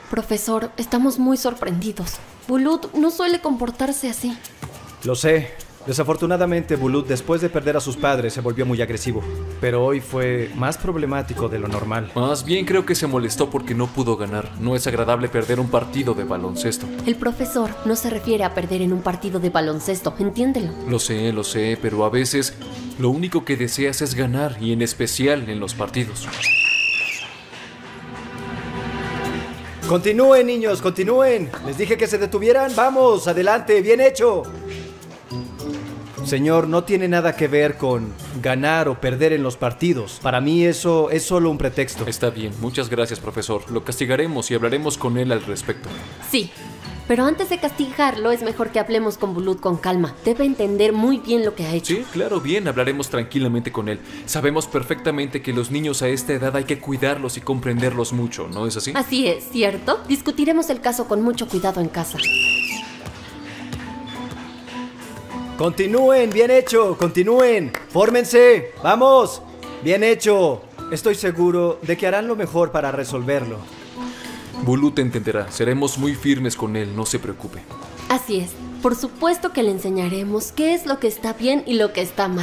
Profesor, estamos muy sorprendidos. Bulut no suele comportarse así. Lo sé. Desafortunadamente, Bulut, después de perder a sus padres, se volvió muy agresivo. Pero hoy fue más problemático de lo normal. Más bien creo que se molestó porque no pudo ganar. No es agradable perder un partido de baloncesto. El profesor no se refiere a perder en un partido de baloncesto, entiéndelo. Lo sé, pero a veces lo único que deseas es ganar, y en especial en los partidos. ¡Continúen, niños, continúen! Les dije que se detuvieran. ¡Vamos, adelante! ¡Bien hecho! Señor, no tiene nada que ver con ganar o perder en los partidos. Para mí eso es solo un pretexto. Está bien, muchas gracias, profesor. Lo castigaremos y hablaremos con él al respecto. Sí, pero antes de castigarlo es mejor que hablemos con Bulut con calma. Debe entender muy bien lo que ha hecho. Sí, claro, bien, hablaremos tranquilamente con él. Sabemos perfectamente que los niños a esta edad hay que cuidarlos y comprenderlos mucho, ¿no es así? Así es, ¿cierto? Discutiremos el caso con mucho cuidado en casa. Continúen, bien hecho, continúen. Fórmense, vamos. Bien hecho. Estoy seguro de que harán lo mejor para resolverlo. Bulut entenderá. Seremos muy firmes con él, no se preocupe. Así es. Por supuesto que le enseñaremos qué es lo que está bien y lo que está mal.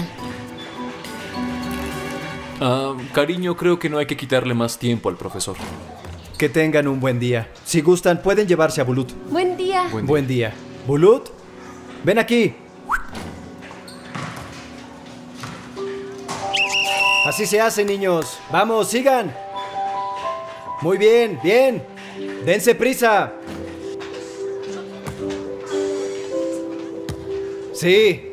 Cariño, creo que no hay que quitarle más tiempo al profesor. Que tengan un buen día. Si gustan, pueden llevarse a Bulut. Buen día. Buen día. Bulut, ven aquí. Así se hace, niños. Vamos, sigan. Muy bien, bien. Dense prisa. Sí.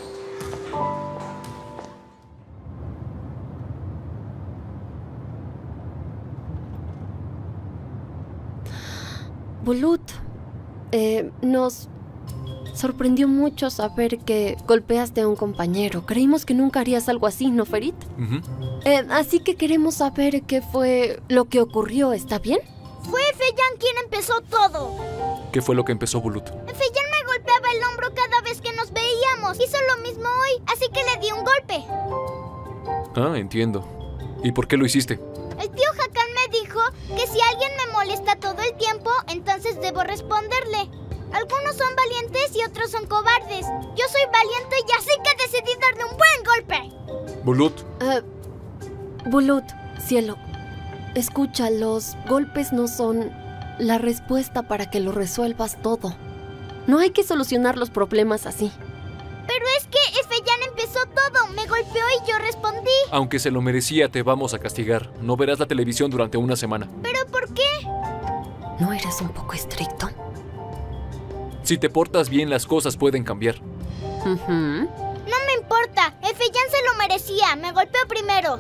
Bulut, nos sorprendió mucho saber que golpeaste a un compañero. Creímos que nunca harías algo así, ¿no, Ferit? Así que queremos saber qué fue lo que ocurrió, ¿está bien? Fue Feyan quien empezó todo. ¿Qué fue lo que empezó Bulut? Feyan me golpeaba el hombro cada vez que nos veíamos. Hizo lo mismo hoy, así que le di un golpe. Entiendo. ¿Y por qué lo hiciste? El tío Hakan me dijo que si alguien me molesta todo el tiempo, entonces debo responderle. Algunos son valientes y otros son cobardes. Yo soy valiente y así que decidí darle un buen golpe. Bulut. Bulut, cielo, escucha, los golpes no son la respuesta para que lo resuelvas todo. No hay que solucionar los problemas así. Pero es que Feyan empezó todo. Me golpeó y yo respondí. Aunque se lo merecía, te vamos a castigar. No verás la televisión durante una semana. ¿Pero por qué? ¿No eres un poco estricto? Si te portas bien, las cosas pueden cambiar. No me importa. Feyan se lo merecía. Me golpeó primero.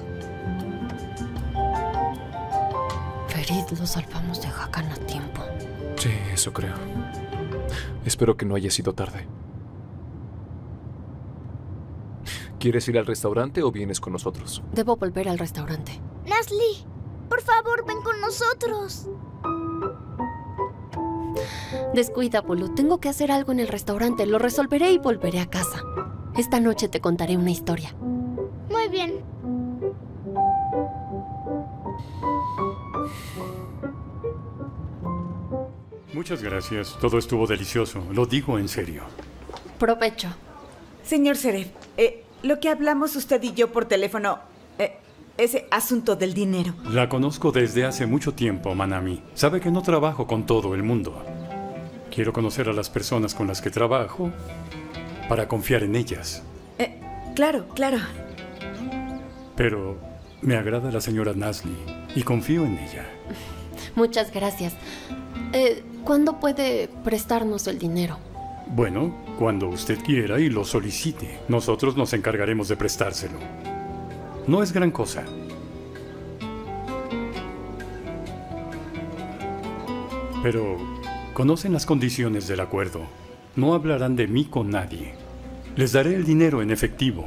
Ferit, lo salvamos de Hakan a tiempo. Sí, eso creo. Espero que no haya sido tarde. ¿Quieres ir al restaurante o vienes con nosotros? Debo volver al restaurante. Nazli, por favor, ven con nosotros. Descuida, Bulut. Tengo que hacer algo en el restaurante. Lo resolveré y volveré a casa. Esta noche te contaré una historia. Muy bien. Muchas gracias. Todo estuvo delicioso. Lo digo en serio. Provecho. Señor Seref, lo que hablamos usted y yo por teléfono, ese asunto del dinero. La conozco desde hace mucho tiempo, Manami. Sabe que no trabajo con todo el mundo. Quiero conocer a las personas con las que trabajo para confiar en ellas. Claro. Pero me agrada la señora Nazli y confío en ella. Muchas gracias. ¿Cuándo puede prestarnos el dinero? Bueno, cuando usted quiera y lo solicite. Nosotros nos encargaremos de prestárselo. No es gran cosa. Pero conocen las condiciones del acuerdo. No hablarán de mí con nadie. Les daré el dinero en efectivo.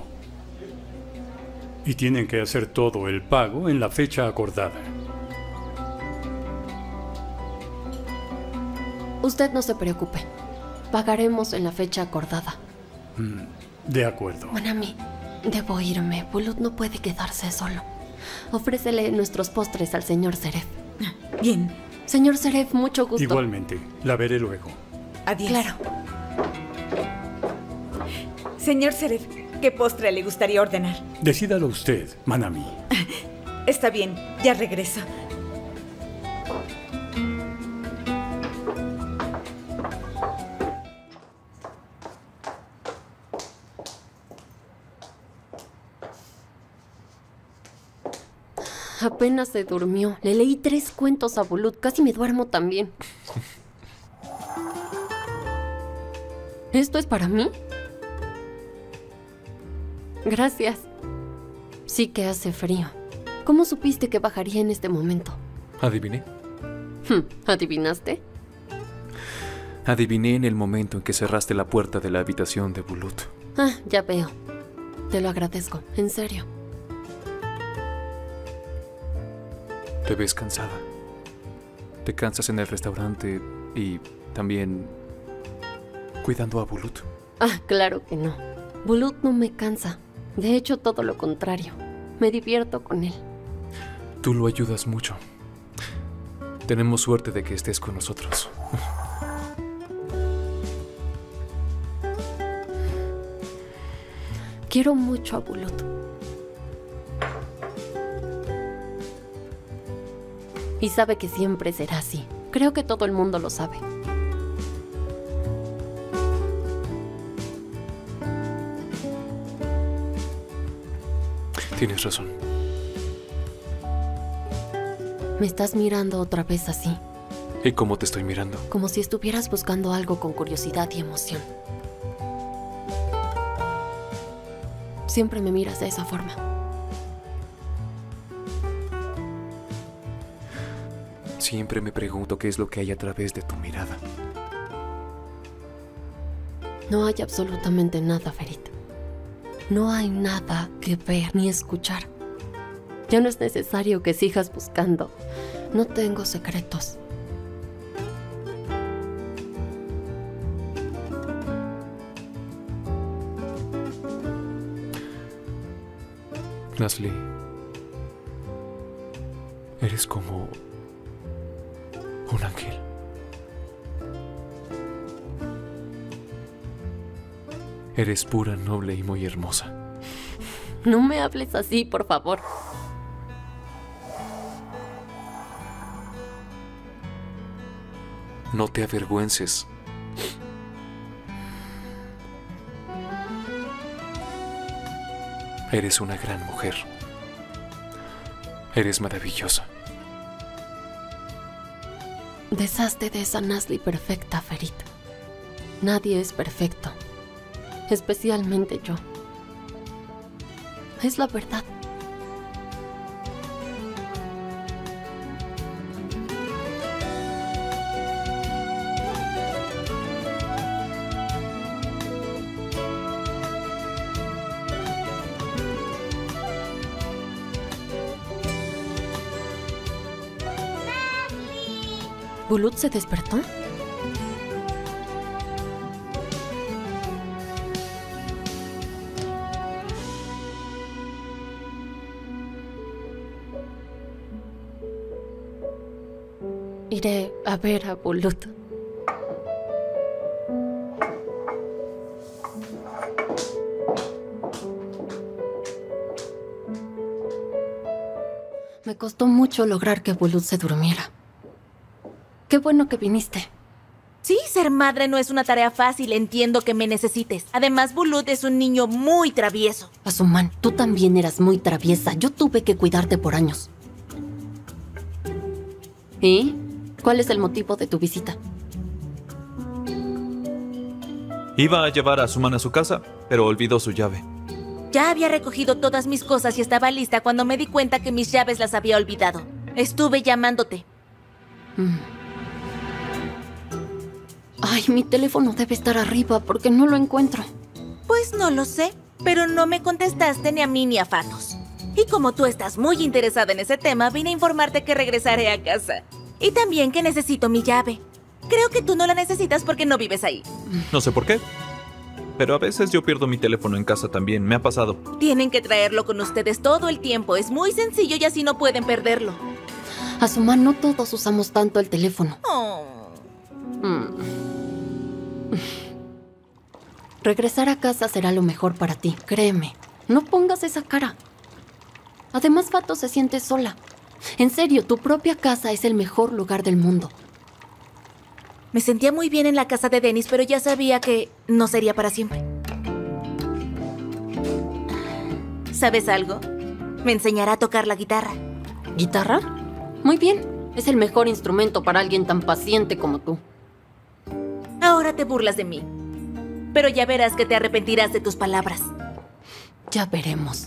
Y tienen que hacer todo el pago en la fecha acordada. Usted no se preocupe. Pagaremos en la fecha acordada. De acuerdo. Manami, debo irme. Bulut no puede quedarse solo. Ofrécele nuestros postres al señor Seref. Bien. Señor Seref, mucho gusto. Igualmente, la veré luego. Adiós. Claro. Señor Seref, ¿qué postre le gustaría ordenar? Decídalo usted, Manami. Está bien, ya regreso. Apenas se durmió. Le leí 3 cuentos a Bulut. Casi me duermo también. ¿Esto es para mí? Gracias. Sí que hace frío. ¿Cómo supiste que bajaría en este momento? Adiviné. ¿Adivinaste? Adiviné en el momento en que cerraste la puerta de la habitación de Bulut. Ah, ya veo. Te lo agradezco, en serio. Te ves cansada. Te cansas en el restaurante y también cuidando a Bulut. Ah, claro que no. Bulut no me cansa. De hecho, todo lo contrario. Me divierto con él. Tú lo ayudas mucho. Tenemos suerte de que estés con nosotros. Quiero mucho a Bulut. Y sabe que siempre será así. Creo que todo el mundo lo sabe. Tienes razón. Me estás mirando otra vez así, ¿Y cómo te estoy mirando? como si estuvieras buscando algo con curiosidad y emoción. Siempre me miras de esa forma. Siempre me pregunto qué es lo que hay a través de tu mirada. No hay absolutamente nada, Ferit. No hay nada que ver ni escuchar. Ya no es necesario que sigas buscando. No tengo secretos. Nasli, eres como un ángel. Eres pura, noble y muy hermosa. No me hables así, por favor. No te avergüences. Eres una gran mujer. Eres maravillosa. Deshazte de esa Nasli perfecta, Ferit. Nadie es perfecto. Especialmente yo. Es la verdad. ¿Bulut se despertó? Iré a ver a Bulut. Me costó mucho lograr que Bulut se durmiera. Qué bueno que viniste. Sí, ser madre no es una tarea fácil, entiendo que me necesites. Además, Bulut es un niño muy travieso. Asuman, tú también eras muy traviesa. Yo tuve que cuidarte por años. ¿Y? ¿Cuál es el motivo de tu visita? Iba a llevar a Asuman a su casa, pero olvidó su llave. Ya había recogido todas mis cosas y estaba lista cuando me di cuenta que mis llaves las había olvidado. Estuve llamándote. Ay, mi teléfono debe estar arriba porque no lo encuentro. Pues no lo sé, pero no me contestaste ni a mí ni a Fatos. Y como tú estás muy interesada en ese tema, vine a informarte que regresaré a casa. Y también que necesito mi llave. Creo que tú no la necesitas porque no vives ahí. No sé por qué, pero a veces yo pierdo mi teléfono en casa también. Me ha pasado. Tienen que traerlo con ustedes todo el tiempo. Es muy sencillo y así no pueden perderlo. Asuma, no todos usamos tanto el teléfono. Oh. Regresar a casa será lo mejor para ti, créeme. No pongas esa cara. Además, Fatos se siente sola. En serio, tu propia casa es el mejor lugar del mundo. Me sentía muy bien en la casa de Dennis, pero ya sabía que no sería para siempre. ¿Sabes algo? Me enseñará a tocar la guitarra. ¿Guitarra? Muy bien. Es el mejor instrumento para alguien tan paciente como tú. Ahora te burlas de mí. Pero ya verás que te arrepentirás de tus palabras. Ya veremos.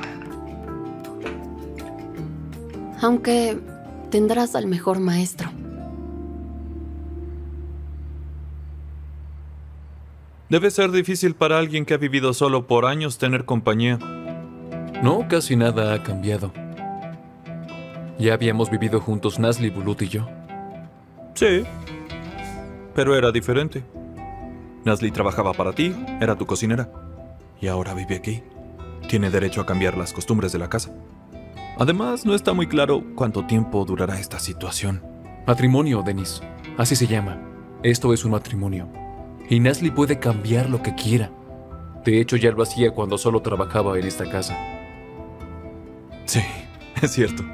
Aunque tendrás al mejor maestro. Debe ser difícil para alguien que ha vivido solo por años tener compañía. No, casi nada ha cambiado. Ya habíamos vivido juntos Nazli, Bulut y yo. Sí, pero era diferente. Nazli trabajaba para ti, era tu cocinera. Y ahora vive aquí. Tiene derecho a cambiar las costumbres de la casa. Además, no está muy claro cuánto tiempo durará esta situación. Matrimonio, Dennis. Así se llama. Esto es un matrimonio. Y Nazli puede cambiar lo que quiera. De hecho, ya lo hacía cuando solo trabajaba en esta casa. Sí, es cierto.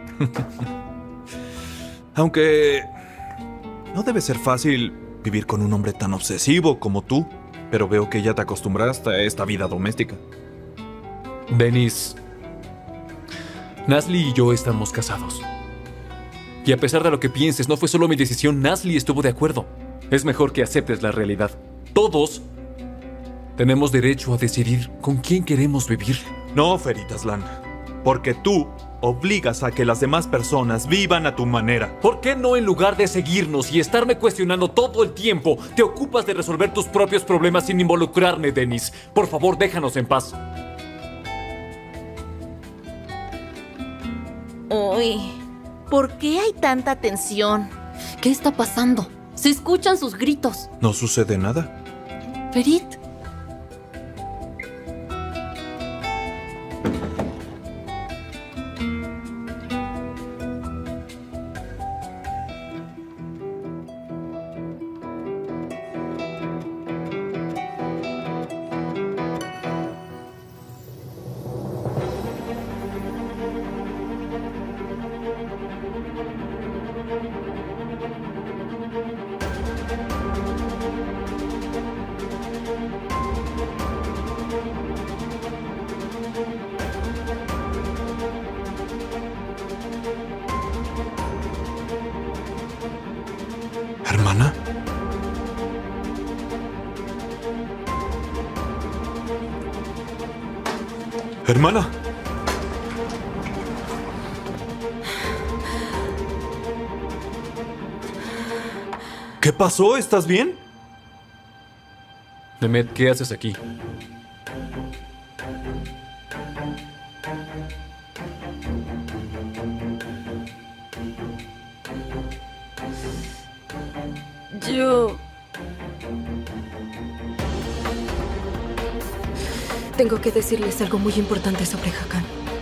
Aunque no debe ser fácil vivir con un hombre tan obsesivo como tú, pero veo que ya te acostumbraste a esta vida doméstica. Dennis, Nazli y yo estamos casados. Y a pesar de lo que pienses, no fue solo mi decisión, Nazli estuvo de acuerdo. Es mejor que aceptes la realidad. Todos tenemos derecho a decidir con quién queremos vivir. No, Ferit Aslan, porque tú obligas a que las demás personas vivan a tu manera. ¿Por qué no, en lugar de seguirnos y estarme cuestionando todo el tiempo, te ocupas de resolver tus propios problemas sin involucrarme, Dennis? Por favor, déjanos en paz. Uy, ¿por qué hay tanta tensión? ¿Qué está pasando? Se escuchan sus gritos. ¿No sucede nada? Ferit. ¿Hermana? ¿Hermana? ¿Qué pasó? ¿Estás bien? Demet, ¿qué haces aquí? Yo... Tengo que decirles algo muy importante sobre Hakan.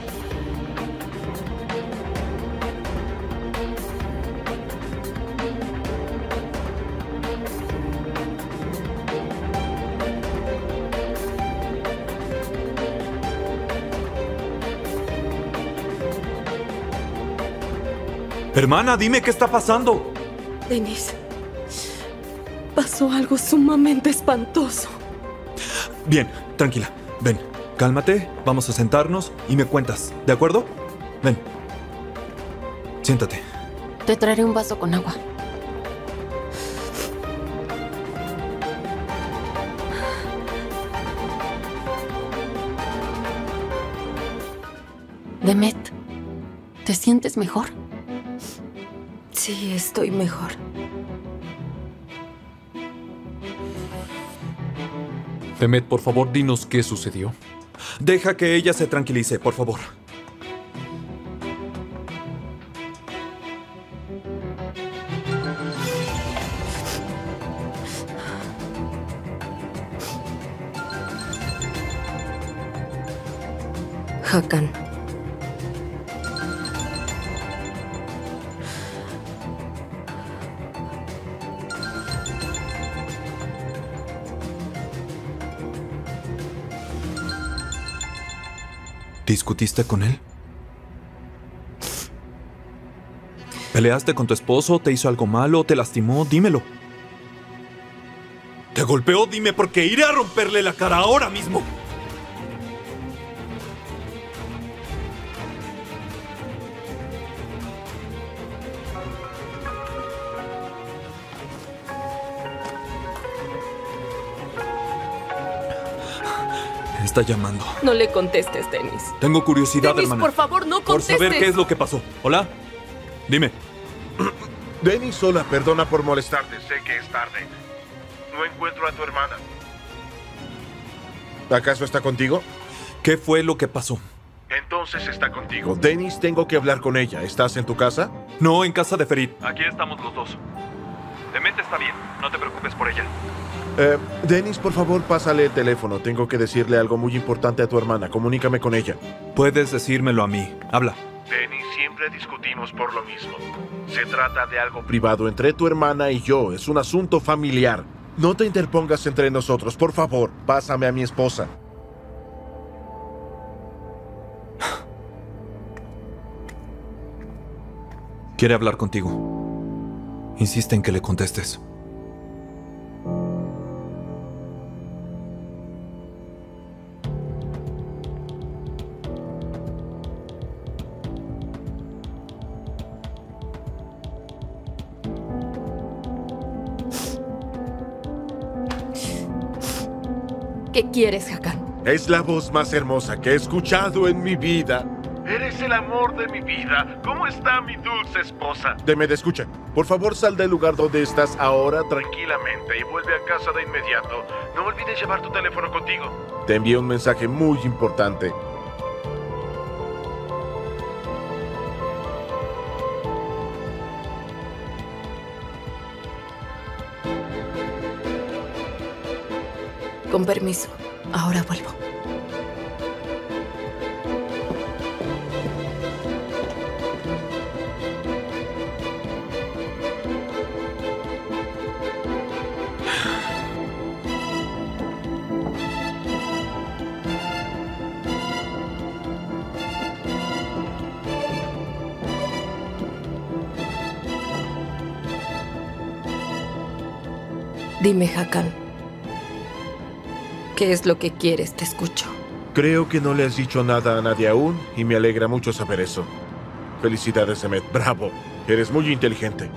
Hermana, dime qué está pasando. Dennis, pasó algo sumamente espantoso. Bien, tranquila. Ven, cálmate, vamos a sentarnos y me cuentas, ¿de acuerdo? Ven. Siéntate. Te traeré un vaso con agua. Demet, ¿te sientes mejor? Sí, estoy mejor. Demet, por favor, dinos qué sucedió. Deja que ella se tranquilice, por favor. Hakan. ¿Discutiste con él? ¿Peleaste con tu esposo? ¿Te hizo algo malo? ¿Te lastimó? Dímelo. ¿Te golpeó? Dime, porque iré a romperle la cara ahora mismo. Está llamando. No le contestes, Dennis. Tengo curiosidad, Dennis, hermana. por favor, no contestes. Por saber qué es lo que pasó. ¿Hola? Dime. Dennis, hola, perdona por molestarte. Sé que es tarde. No encuentro a tu hermana. ¿Acaso está contigo? ¿Qué fue lo que pasó? Entonces está contigo. Dennis, tengo que hablar con ella. ¿Estás en tu casa? No, en casa de Ferit. Aquí estamos los dos. Demet está bien, no te preocupes por ella. Dennis, por favor, pásale el teléfono. Tengo que decirle algo muy importante a tu hermana. Comunícame con ella. Puedes decírmelo a mí. Habla. Dennis, siempre discutimos por lo mismo. Se trata de algo privado entre tu hermana y yo. Es un asunto familiar. No te interpongas entre nosotros. Por favor, pásame a mi esposa. Quiere hablar contigo. Insiste en que le contestes. ¿Qué quieres, Hakan? Es la voz más hermosa que he escuchado en mi vida. Eres el amor de mi vida. ¿Cómo está mi dulce esposa? Demet, escucha. Por favor, sal del lugar donde estás ahora tranquilamente y vuelve a casa de inmediato. No olvides llevar tu teléfono contigo. Te envío un mensaje muy importante. Con permiso, ahora vuelvo. Dime, Hakan. ¿Qué es lo que quieres? Te escucho. Creo que no le has dicho nada a nadie aún y me alegra mucho saber eso. Felicidades, Demet. Bravo. Eres muy inteligente.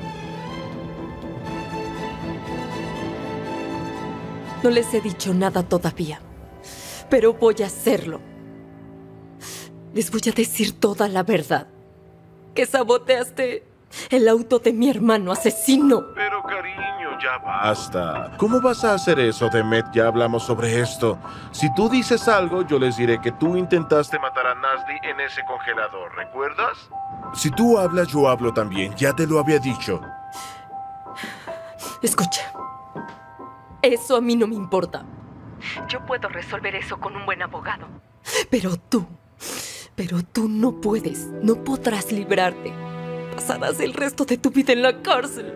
No les he dicho nada todavía, pero voy a hacerlo. Les voy a decir toda la verdad. Que saboteaste el auto de mi hermano asesino. Pero cariño, ya basta. ¿Cómo vas a hacer eso, Demet? Ya hablamos sobre esto. Si tú dices algo, yo les diré que tú intentaste matar a Nasli en ese congelador, ¿recuerdas? Si tú hablas, yo hablo también. Ya te lo había dicho. Escucha. Eso a mí no me importa. Yo puedo resolver eso con un buen abogado. Pero tú no puedes. No podrás librarte. Pasarás el resto de tu vida en la cárcel.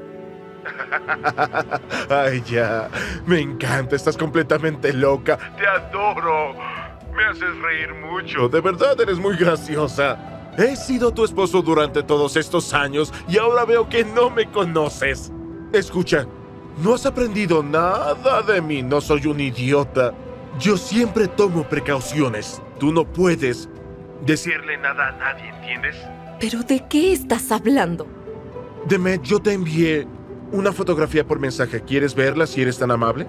Ay, ya. Me encanta. Estás completamente loca. Te adoro. Me haces reír mucho. De verdad eres muy graciosa. He sido tu esposo durante todos estos años y ahora veo que no me conoces. Escucha, no has aprendido nada de mí. No soy un idiota. Yo siempre tomo precauciones. Tú no puedes decirle nada a nadie, ¿entiendes? ¿Pero de qué estás hablando? Demet, yo te envié una fotografía por mensaje. ¿Quieres verla si eres tan amable?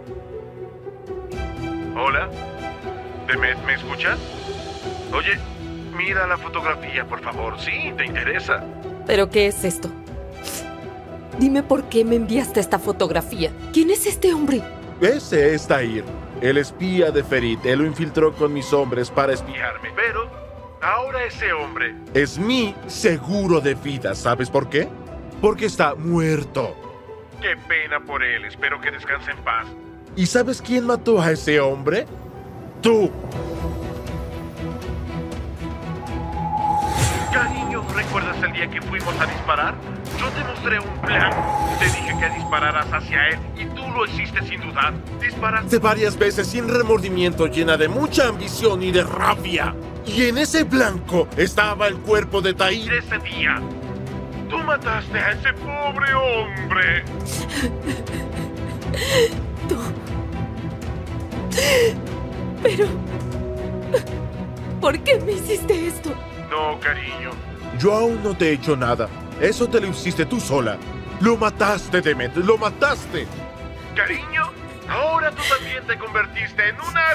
Hola. Demet, ¿me escuchas? Oye, mira la fotografía, por favor. Sí, ¿te interesa? ¿Pero qué es esto? Dime por qué me enviaste esta fotografía. ¿Quién es este hombre? Ese es Tahir, el espía de Ferit. Él lo infiltró con mis hombres para espiarme. Pero ahora ese hombre es mi seguro de vida. ¿Sabes por qué? Porque está muerto. Qué pena por él. Espero que descanse en paz. ¿Y sabes quién mató a ese hombre? ¡Tú! Cariño, ¿recuerdas el día que fuimos a disparar? Yo te mostré un plan. Te dije que dispararas hacia él y tú lo hiciste sin dudar. Disparaste varias veces sin remordimiento, llena de mucha ambición y de rabia. Y en ese blanco estaba el cuerpo de Tahir ese día. Tú mataste a ese pobre hombre. Tú... Pero... ¿por qué me hiciste esto? No, cariño. Yo aún no te he hecho nada. Eso te lo hiciste tú sola. Lo mataste, Demet. ¡Lo mataste! Cariño, ahora tú también te convertiste en una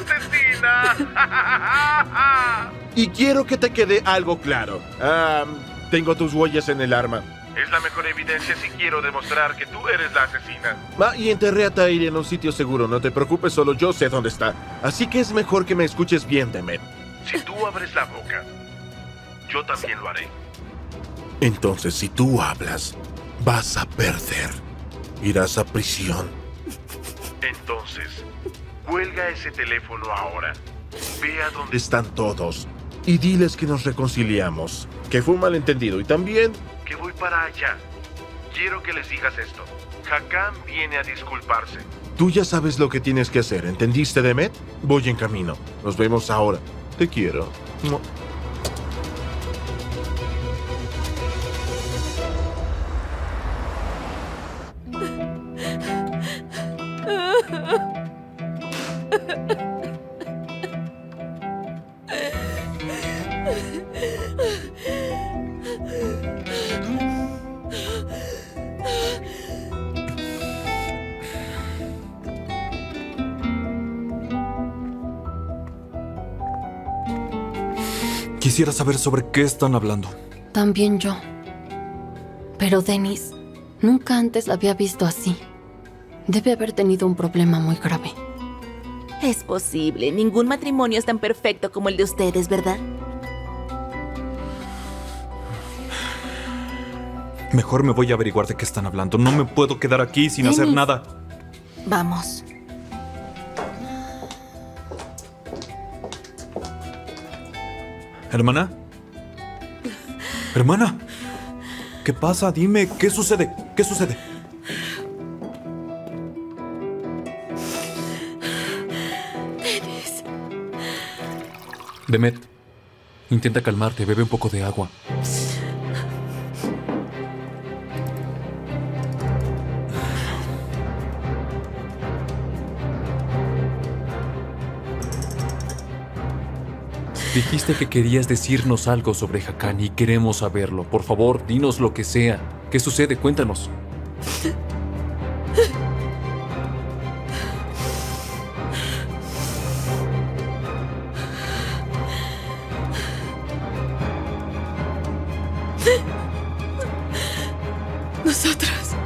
asesina. Y quiero que te quede algo claro. Tengo tus huellas en el arma. Es la mejor evidencia si quiero demostrar que tú eres la asesina. Y enterré a Tahir en un sitio seguro. No te preocupes, solo yo sé dónde está. Así que es mejor que me escuches bien, Demet. Si tú abres la boca, yo también lo haré. Entonces, si tú hablas, vas a perder. Irás a prisión. Entonces, cuelga ese teléfono ahora. Ve a dónde están todos y diles que nos reconciliamos, que fue un malentendido y también que voy para allá. Quiero que les digas esto. Hakan viene a disculparse. Tú ya sabes lo que tienes que hacer, ¿entendiste, Demet? Voy en camino. Nos vemos ahora. Te quiero. Quisiera saber sobre qué están hablando. También yo. Pero Dennis, nunca antes la había visto así. Debe haber tenido un problema muy grave. Es posible. Ningún matrimonio es tan perfecto como el de ustedes, ¿verdad? Mejor me voy a averiguar de qué están hablando. No me puedo quedar aquí sin hacer nada. Vamos. ¿Hermana? ¿Hermana? ¿Qué pasa? Dime, ¿qué sucede? ¿Qué sucede? Dennis. Demet, intenta calmarte, bebe un poco de agua. Dijiste que querías decirnos algo sobre Hakan y queremos saberlo. Por favor, dinos lo que sea. ¿Qué sucede? Cuéntanos. Nosotros